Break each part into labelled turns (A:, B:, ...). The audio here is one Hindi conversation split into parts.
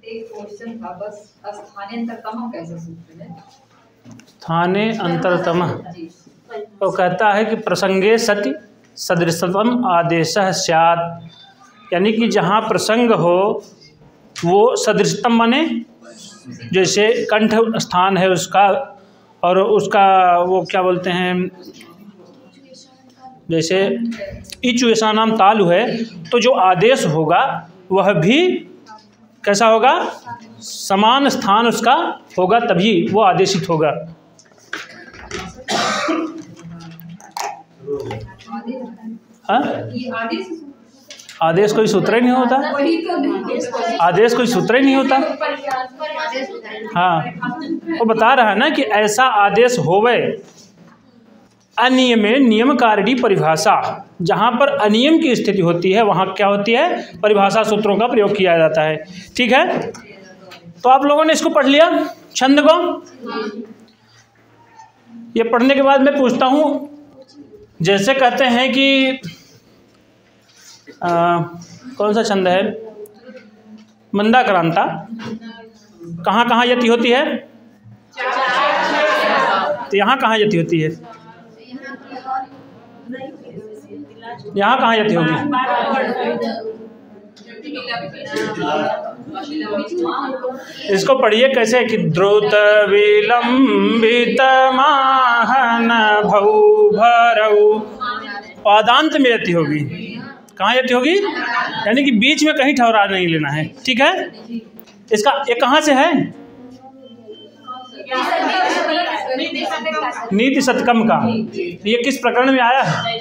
A: एक क्वेश्चन था बस, स्थानेंतरतम कैसे सूत्र है?
B: स्थाने अंतरतम तो कहता है कि प्रसंगे सति सदृशतम आदेशः स्यात्, यानी कि जहाँ प्रसंग हो वो सदृशतम बने, जैसे कंठ स्थान है उसका और उसका वो क्या बोलते हैं, जैसे इचु ऐसा नाम तालु है, तो जो आदेश होगा वह भी कैसा होगा, समान स्थान उसका होगा, तभी वो आदेशित होगा। हाँ? आदेश कोई सूत्र ही नहीं होता, आदेश कोई सूत्र ही नहीं होता। हाँ, वो बता रहा है ना कि ऐसा आदेश होवे अनियमे नियमकारिणी परिभाषा, जहाँ पर अनियम की स्थिति होती है वहाँ क्या होती है, परिभाषा सूत्रों का प्रयोग किया जाता है। ठीक है, तो आप लोगों ने इसको पढ़ लिया छंद को। ये पढ़ने के बाद मैं पूछता हूँ, जैसे कहते हैं कि कौन सा छंद है, मंदाक्रांता, कहाँ कहाँ यति होती है, तो यहाँ कहाँ यति होती है, यहाँ कहाँ यति होगी, इसको पढ़िए कैसे कि द्रुत विलंबित माहन भौ भरऊ, पादांत में यति होगी। कहाँ यति होगी, यानी कि बीच में कहीं ठहरा नहीं लेना है। ठीक है, इसका ये कहाँ से है, नीति शतकम का, ये किस प्रकरण में आया है,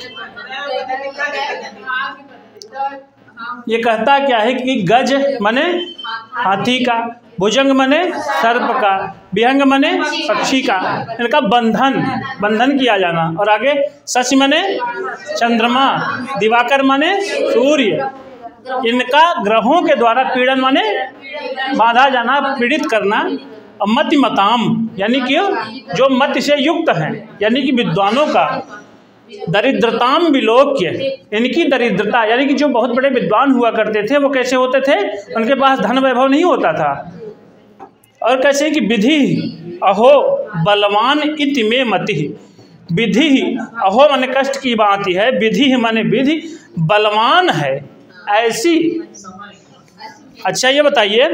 B: ये कहता क्या है कि गज मने हाथी का, भुजंग मने सर्प का, विहंग मने पक्षी का, इनका बंधन किया जाना, और आगे शशि मने चंद्रमा, दिवाकर मने सूर्य, इनका ग्रहों के द्वारा पीड़न मने बांधा जाना, पीड़ित करना, और मति मताम यानी कि जो मत से युक्त हैं, यानी कि विद्वानों का, दरिद्रताम विलोक्य, इनकी दरिद्रता, यानी कि जो बहुत बड़े विद्वान हुआ करते थे वो कैसे होते थे, उनके पास धन वैभव नहीं होता था, और कैसे कि विधि अहो बलवान इति में मति, विधि अहो माने कष्ट की बात है, विधि माने विधि बलवान है ऐसी। अच्छा ये बताइए,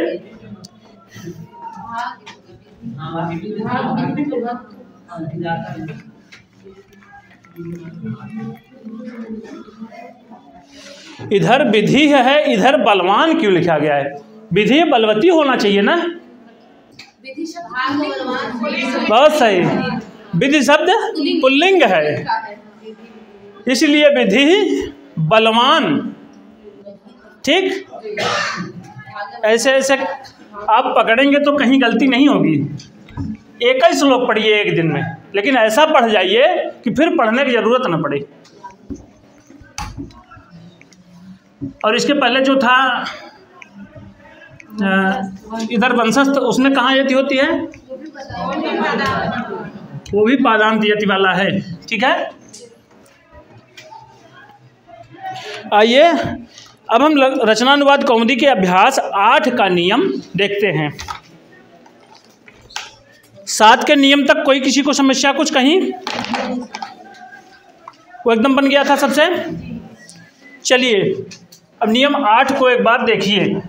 B: इधर विधि है, इधर बलवान क्यों लिखा गया है, विधि बलवती होना चाहिए ना, बहुत सही, विधि शब्द पुल्लिंग है, इसलिए विधि बलवान। ठीक, ऐसे ऐसे आप पकड़ेंगे तो कहीं गलती नहीं होगी। एक ही श्लोक पढ़िए एक दिन में, लेकिन ऐसा पढ़ जाइए कि फिर पढ़ने की जरूरत न पड़े। और इसके पहले जो था इधर वंशस्थ, उसमें कहाँ यति होती है, वो भी पादांत यति वाला है। ठीक है, आइए अब हम रचनानुवाद कौमुदी के अभ्यास 8 का नियम देखते हैं। 7 के नियम तक कोई किसी को समस्या कुछ कहीं, वो एकदम बन गया था सबसे। चलिए अब नियम 8 को एक बार देखिए।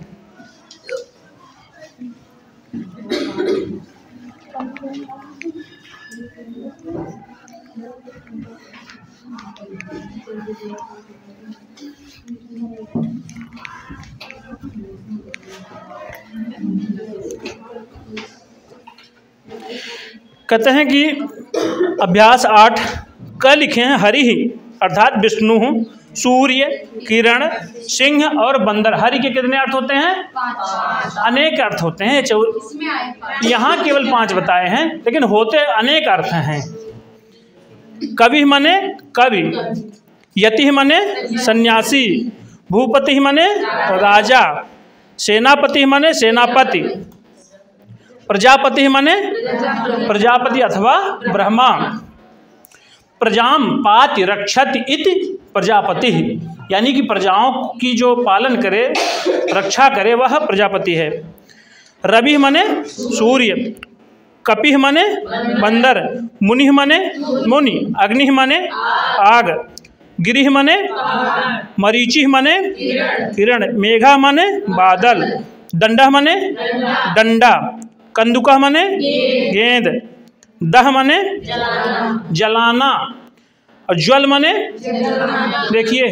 B: कहते हैं कि अभ्यास 8 क लिखे हैं हरि ही, अर्थात विष्णु, सूर्य, किरण, सिंह और बंदर। हरि के कितने अर्थ होते हैं, अनेक अर्थ होते हैं। यहाँ केवल 5 बताए हैं, लेकिन होते अनेक अर्थ हैं। कवि मने कवि, यति मने सन्यासी, भूपति मने राजा, सेनापति मने सेनापति, प्रजापति मने प्रजापति अथवा ब्रह्मा, प्रजाम पाति रक्षति इति प्रजापति, यानी कि प्रजाओं की जो पालन करे, रक्षा करे, वह प्रजापति है। रवि मने सूर्य, कपिह मने बंदर, मुनिह मने मुनि, अग्निह मने आग, गिरिह मने मरीचिह मने किरण, मेघा मने बादल, दंडह मने डंडा, कंदुकह मने गेंद, दह मने जलाना और ज्वल मने देखिए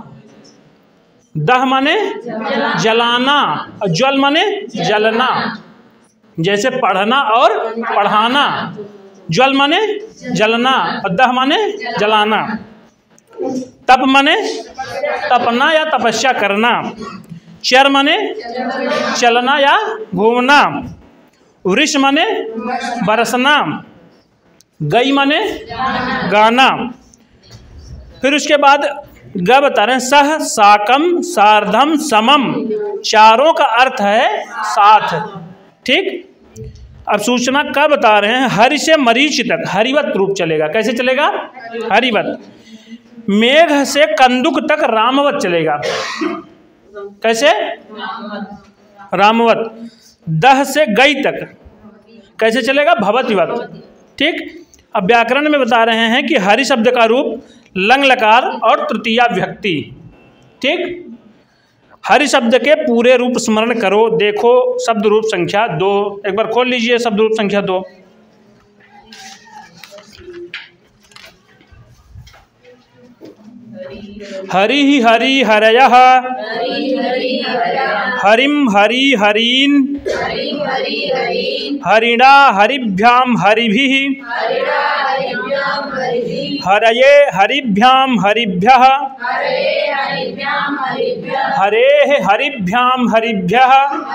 B: दह मने जलाना और ज्वल मने जलना। जैसे पढ़ना और पढ़ाना, ज्वल मने जलना और दह मने जलाना। तप मने तपना या तपस्या करना, चर मने चलना या घूमना, वृष मने बरसना, गई मने गाना। फिर उसके बाद ग बता रहे हैं सह साकम सार्धम समम, चारों का अर्थ है साथ। ठीक, अब सूचना का बता रहे हैं हरि से मरीच तक हरिवत रूप चलेगा। कैसे चलेगा? हरिवत। मेघ से कंदुक तक रामवत चलेगा। कैसे? रामवत। दह से गई तक कैसे चलेगा? भवतिवत। ठीक, अब व्याकरण में बता रहे हैं कि हरि शब्द का रूप लंग लकार और तृतीया विभक्ति। ठीक, हरि शब्द के पूरे रूप स्मरण करो। देखो शब्द रूप संख्या 2, एक बार खोल लीजिए शब्द रूप संख्या 2। हरि ही हरि हरयः, हरिम हरि हरीन, हरिणा हरिभ्याम हरिभिः, हरये हरिभ्याम हरिभ्यः, हरेः हरिभ्याम हरिभ्यः,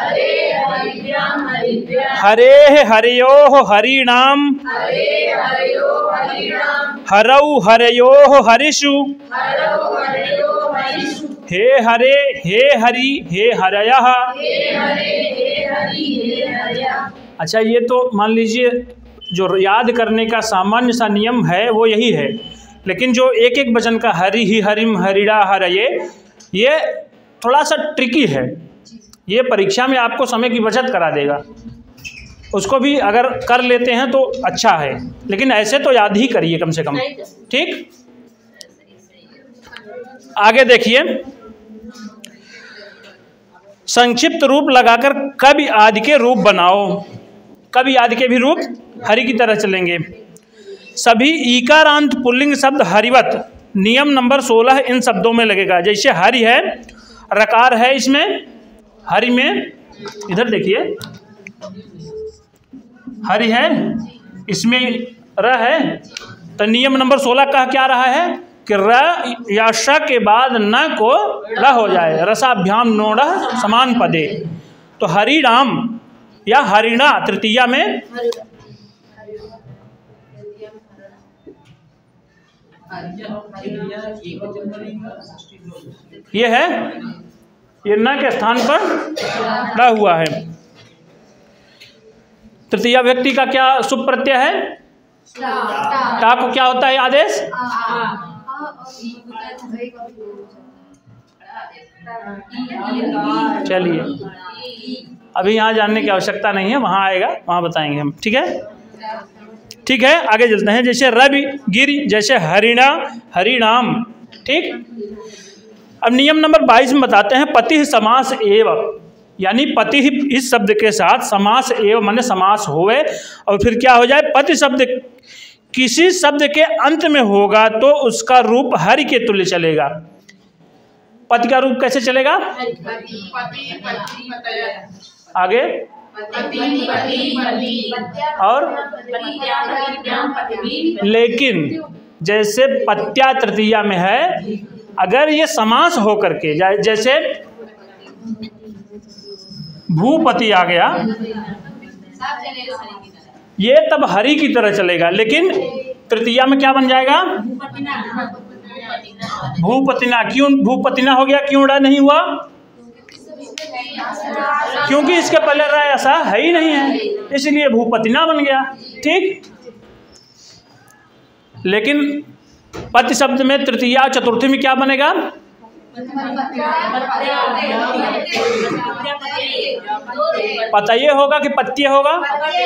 B: हरेः हरयोः हरीणाम, हरौ हरयोः हरिषु, हे हरे हे हरि हे हरयः। अच्छा, ये तो मान लीजिए जो याद करने का सामान्य सा नियम है वो यही है, लेकिन जो एक एक वचन का हरि ही हरिम हरिड़ा हरये, ये थोड़ा सा ट्रिकी है। ये परीक्षा में आपको समय की बचत करा देगा। उसको भी अगर कर लेते हैं तो अच्छा है, लेकिन ऐसे तो याद ही करिए कम से कम। ठीक, आगे देखिए, संक्षिप्त रूप लगाकर कवि आदि के रूप बनाओ। कवि आदि के भी रूप हरि की तरह चलेंगे। सभी ईकारांत पुल्लिंग शब्द हरिवत, नियम नंबर 16 इन शब्दों में लगेगा। जैसे हरि है, रकार है इसमें, हरि में इधर देखिए हरि है, इसमें र है, तो नियम नंबर 16 का क्या रहा है कि र या श के बाद न को र हो जाए, रसाभ्याम नोड़ समान पदे। तो हरि राम या हरिणा तृतीया में ये है, ये न के स्थान पर र हुआ है। तृतीया व्यक्ति का क्या शुभ प्रत्यय है? टा को क्या होता है आदेश? चलिए, अभी यहाँ जानने की आवश्यकता नहीं है, वहाँ आएगा, वहाँ बताएंगे हम। ठीक है, ठीक है, आगे चलते हैं। जैसे रवि गिरि, जैसे हरिणा हरिणाम। ठीक, अब नियम नंबर 22 में बताते हैं पति समास एव, यानी पति इस शब्द के साथ समास एव माने समास होवे, और फिर क्या हो जाए? पति शब्द किसी शब्द के अंत में होगा तो उसका रूप हरि के तुल्य चलेगा। पति का रूप कैसे चलेगा? आगे और लेकिन जैसे पत्या तृतीया में है, अगर ये समास हो करके जैसे भूपति आ गया, ये तब हरि की तरह चलेगा, लेकिन तृतीया में क्या बन जाएगा? भूपतिना। क्यों भूपतिना हो गया? क्यों रा नहीं हुआ? क्योंकि इसके पहले रा ऐसा है ही नहीं है, इसलिए भूपतिना बन गया। ठीक, लेकिन पति शब्द में तृतीया चतुर्थी में क्या बनेगा? पतये होगा कि पत्ते होगा?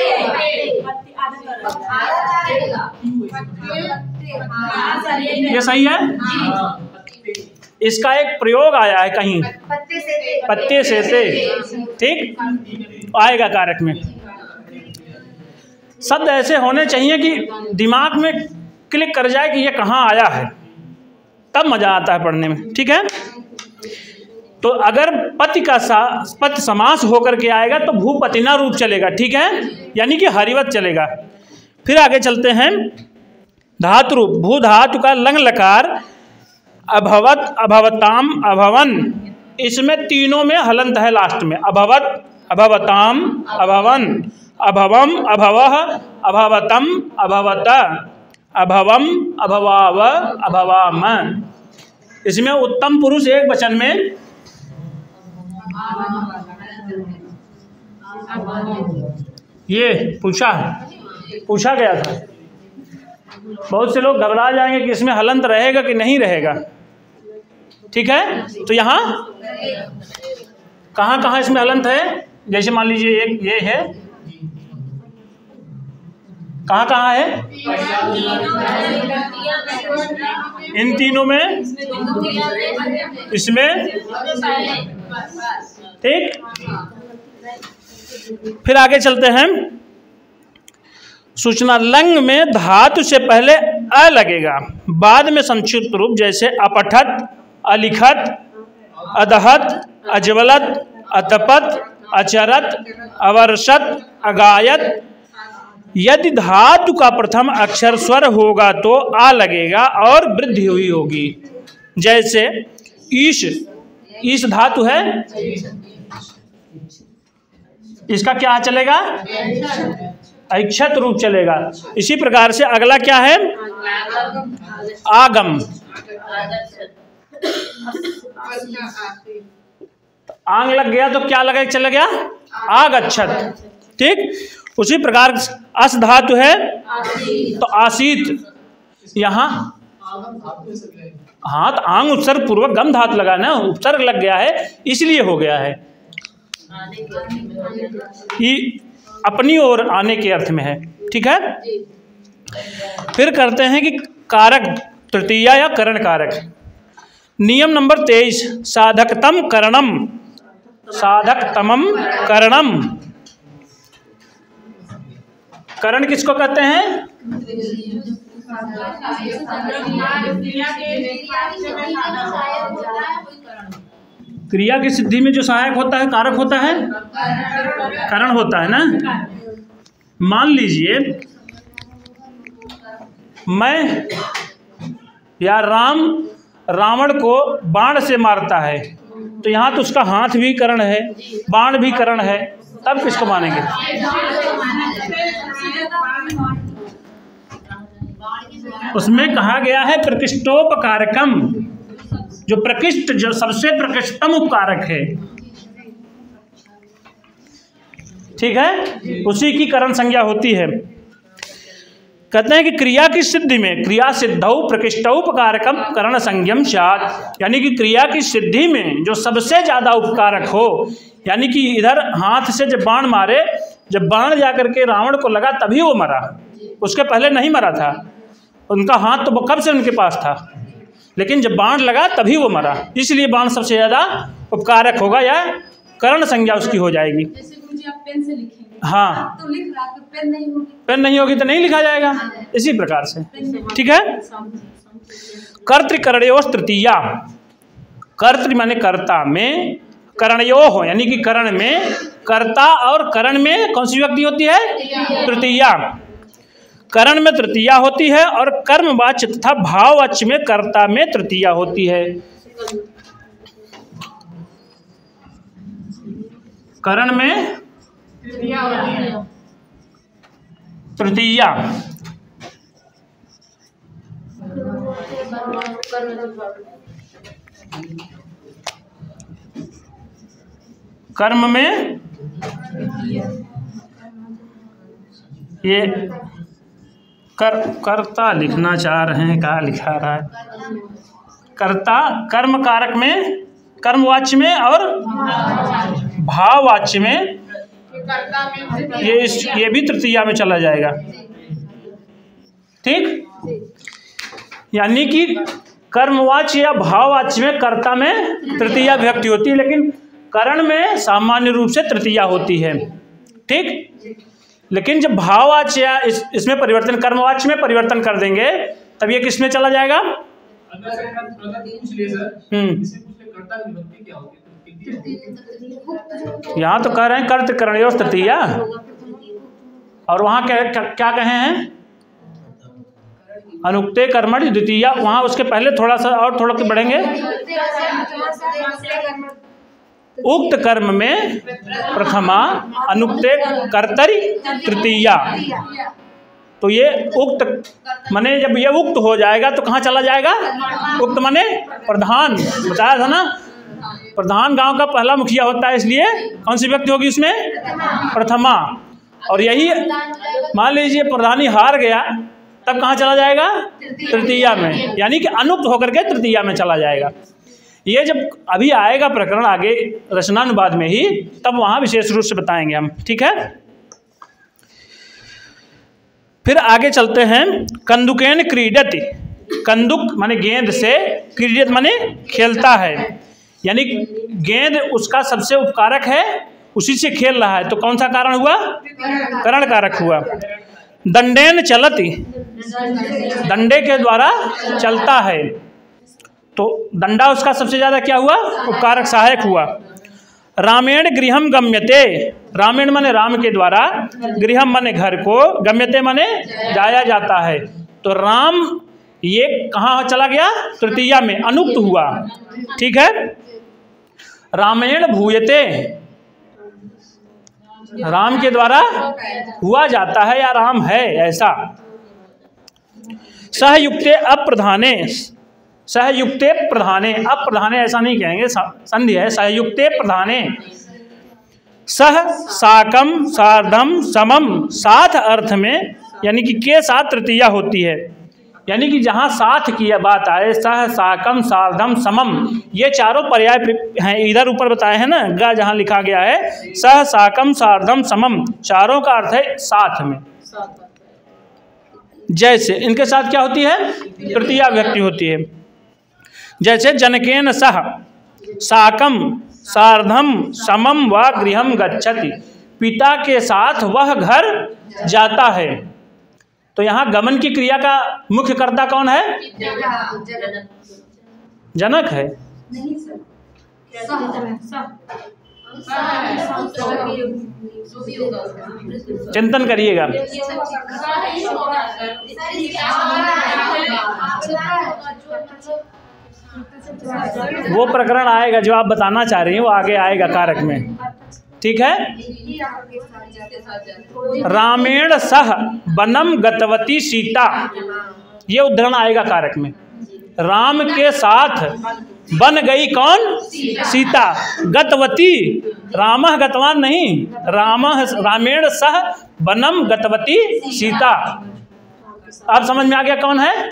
B: ये सही है। इसका एक प्रयोग आया है कहीं, पत्ते से ठीक आएगा कारक में। शब्द ऐसे होने चाहिए कि दिमाग में क्लिक कर जाए कि ये कहाँ आया है, तब मजा आता है पढ़ने में। ठीक है, तो अगर पति का पति समास होकर के आएगा तो भूपतिना रूप चलेगा। ठीक है, यानी कि हरिवत चलेगा। फिर आगे चलते हैं, धातु रूप। भू धातु का लंग लकार अभवत, अभवताम, अभवन, इसमें तीनों में हलंत है लास्ट में। अभवत, अभवताम, अभवन, अभवम, अभवः, अभवतम, अभवत, अभवम, अभवाव, अभवाम। इसमें उत्तम पुरुष एक वचन में ये पूछा गया था। बहुत से लोग घबरा जाएंगे कि इसमें हलंत रहेगा कि नहीं रहेगा। ठीक है, तो यहाँ कहाँ कहाँ इसमें हलंत है? जैसे मान लीजिए एक ये है, कहाँ कहाँ है? इन तीनों में, इसमें, ठीक। फिर आगे चलते हैं, सूचना लंग में धातु से पहले अ लगेगा, बाद में संक्षिप्त रूप जैसे अपठत, अलिखत, अदहत, अजवलत, अतपत, अचरत, अवर्षत, अगायत। यदि धातु का प्रथम अक्षर स्वर होगा तो आ लगेगा और वृद्धि हुई होगी। जैसे ईश, ईश धातु है, इसका क्या चलेगा? ऐक्षत रूप चलेगा। इसी प्रकार से अगला क्या है? आगम। आंग लग गया तो क्या लगा चला गया? आगच्छत। ठीक, उसी प्रकार अस धातु है तो आसीत। यहाँ हाँ, तो आंग उपसर्ग पूर्वक गम धातु लगा ना, उपसर्ग लग गया है इसलिए हो गया है। ये अपनी ओर आने के अर्थ में है। ठीक है, फिर करते हैं कि कारक तृतीया या करण कारक। नियम नंबर 23, साधकतम करणम, साधकतमम करणम। करण किसको कहते हैं? क्रिया की सिद्धि में जो सहायक होता है, कारक होता है, करण होता है ना। मान लीजिए मैं या राम रावण को बाण से मारता है, तो यहाँ तो उसका हाथ भी करण है, बाण भी करण है, तब किसको मानेंगे? उसमें कहा गया है प्रकृष्टोपकारकम, जो प्रकृष्ट, जो सबसे प्रकृष्टतम उपकारक है। ठीक है, उसी की करण संज्ञा होती है। कहते हैं कि क्रिया की सिद्धि में क्रिया सिद्धौ प्रकृष्टोपकारकम करण संज्ञम स्यात्, यानी कि क्रिया की सिद्धि में जो सबसे ज्यादा उपकारक हो, यानी कि इधर हाथ से जब बाण मारे, जब बाण जाकर के रावण को लगा तभी वो मरा, उसके पहले नहीं मरा था। उनका हाथ तो कब से उनके पास था, लेकिन जब बाण लगा तभी वो मरा, इसलिए बाण सबसे ज्यादा उपकारक होगा या करण संज्ञा उसकी हो जाएगी।
A: पेन से लिखेंगे,
B: हाँ,
A: तो लिख रहा तो पेन नहीं होगी,
B: पेन नहीं होगी तो नहीं लिखा जाएगा, इसी प्रकार से। ठीक है, कर्तृकरणयोः तृतीया, कर्तृ माने कर्ता में, करणयोः यानी कि करण में, कर्ता और करण में कौन सी विभक्ति होती है? तृतीया। करण में तृतीया होती है और कर्मवाच्य तथा भाववाच्य में कर्ता में तृतीया होती है। करण में तृतीया, कर्म में ये कर्ता लिखना चाह रहे हैं, कहाँ लिखा रहा है? कर्ता कर्म कारक में, कर्मवाच्य में और भाववाच्य में, ये भी तृतीया में चला जाएगा। ठीक, यानी कि कर्मवाच्य या भाववाच्य में कर्ता में तृतीया विभक्ति होती है, लेकिन करण में सामान्य रूप से तृतीया होती है। ठीक, लेकिन जब भाववाच्य या इसमें परिवर्तन, कर्मवाच्य में परिवर्तन कर देंगे तब ये किस में चला जाएगा? यहाँ तो कह रहे हैं कर्तकरणयोः तृतीया, और वहाँ क्या कहे हैं? अनुक्ते कर्मणि द्वितीया। वहाँ उसके पहले थोड़ा सा और थोड़ा बढ़ेंगे, उक्त कर्म में प्रथमा, अनुक्ते कर्तरि तृतीया। तो ये उक्त माने जब ये उक्त हो जाएगा तो कहाँ चला जाएगा? उक्त माने प्रधान, बताया था ना, प्रधान गांव का पहला मुखिया होता है, इसलिए कौन सी व्यक्ति होगी उसमें? प्रथमा। और यही मान लीजिए प्रधानी हार गया तब कहाँ चला जाएगा? तृतीया में, यानी कि अनुक्त होकर के तृतीया में चला जाएगा। ये जब अभी आएगा प्रकरण आगे रचनानुवाद में ही, तब वहाँ विशेष रूप से बताएंगे हम। ठीक है, फिर आगे चलते हैं। कंदुकेन क्रीडति, कंदुक माने गेंद से, क्रीडत माने खेलता है, यानी गेंद उसका सबसे उपकारक है, उसी से खेल रहा है, तो कौन सा कारण हुआ? करण कारक हुआ। दंडेन चलति, डंडे के द्वारा चलता है, तो दंडा उसका सबसे ज्यादा क्या हुआ? उपकारक, सहायक हुआ। रामेण गृहम गम्यते, रामेण माने राम के द्वारा, गृहम माने घर को, गम्यते माने जाया जाता है, तो राम ये कहाँ चला गया? तृतीया में, अनुक्त हुआ। ठीक है, रामेण भूयते, राम के द्वारा हुआ जाता है या राम है ऐसा। सहयुक्ते अप्रधाने, सहयुक्ते प्रधाने, अप्रधाने ऐसा नहीं कहेंगे, संधि है, सहयुक्ते प्रधाने। सह साकम सार्धम समम, साथ अर्थ में, यानी कि के साथ तृतीया होती है, यानी कि जहाँ साथ की बात आए, सह साकम सार्धम समम, ये चारों पर्याय हैं, इधर ऊपर बताए हैं ना, ग जहाँ लिखा गया है सह साकम सार्धम समम, चारों का अर्थ है साथ में। जैसे इनके साथ क्या होती है? तृतीया विभक्ति होती है। जैसे जनकेन सह साकम सार्धम समम व गृहम गच्छति, पिता के साथ वह घर जाता है, तो यहाँ गमन की क्रिया का मुख्य कर्ता कौन है? जनक है। चिंतन करिएगा। वो प्रकरण आएगा जो आप बताना चाह रही हैं, वो आगे आएगा कारक में। ठीक है, रामेण सह वनम गतवती सीता, ये उद्धरण आएगा कारक में। राम के साथ बन गई कौन? सीता। गतवती, रामः गतवान नहीं, रामेण सह वनम गतवती सीता। आप समझ में आ गया कौन है?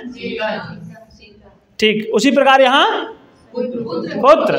B: ठीक, उसी प्रकार यहाँ पुत्र।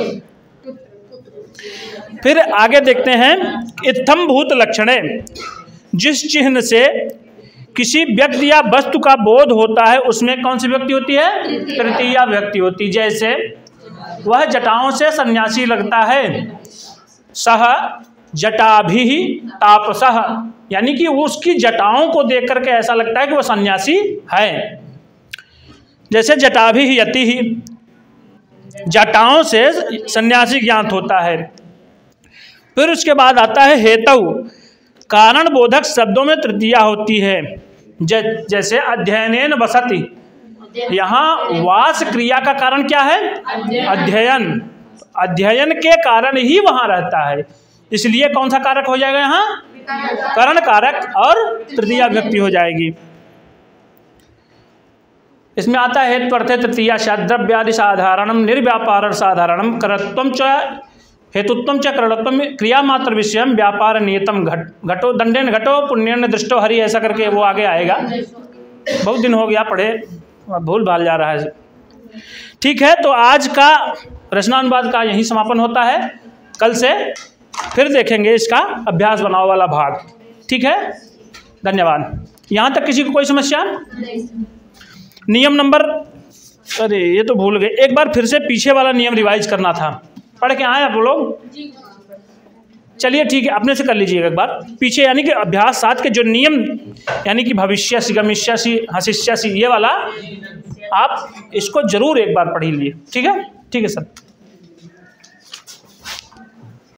B: फिर आगे देखते हैं, इत्थम भूत लक्षणे, जिस चिन्ह से किसी व्यक्ति या वस्तु का बोध होता है उसमें कौन सी विभक्ति होती है? तृतीया विभक्ति होती। जैसे वह जटाओं से सन्यासी लगता है, सह जटाभिः तापसः, यानी कि उसकी जटाओं को देख करके ऐसा लगता है कि वह सन्यासी है। जैसे जटाभिः यतिः, जटाओं से सन्यासी ज्ञात होता है। फिर उसके बाद आता है हेतु, कारण बोधक शब्दों में तृतीया होती है। जैसे अध्ययनेन वसति, यहाँ वास क्रिया का कारण क्या है? अध्ययन, अध्ययन के कारण ही वहाँ रहता है, इसलिए कौन सा कारक हो जाएगा यहाँ? करण कारक, और तृतीया विभक्ति हो जाएगी। इसमें आता है हेत्वर्थे तृतीया द्रव्यादि साधारणम निर्व्यापार साधारणम करत्वम च हेतुत्वम च करणत्वम क्रिया मात्र विषयम व्यापार नियतम घटो दंडेन घटो पुण्यन दृष्टो हरि, ऐसा करके वो आगे आएगा। बहुत दिन हो गया पढ़े, भूल भाल जा रहा है। ठीक है, तो आज का रचनानुवाद का यहीं समापन होता है। कल से फिर देखेंगे इसका अभ्यास बनाओ वाला भाग। ठीक है, धन्यवाद। यहाँ तक किसी को कोई समस्या? नियम नंबर, अरे ये तो भूल गए, एक बार फिर से पीछे वाला नियम रिवाइज करना था। पढ़ के आए आप लोग? चलिए ठीक है, अपने से कर लीजिएगा एक बार पीछे, यानी कि अभ्यास 7 के जो नियम, यानी कि भविष्यसि, गमिष्यसि, हसिष्यसि, ये वाला आप इसको जरूर एक बार पढ़ लीजिए। ठीक है, ठीक है सर।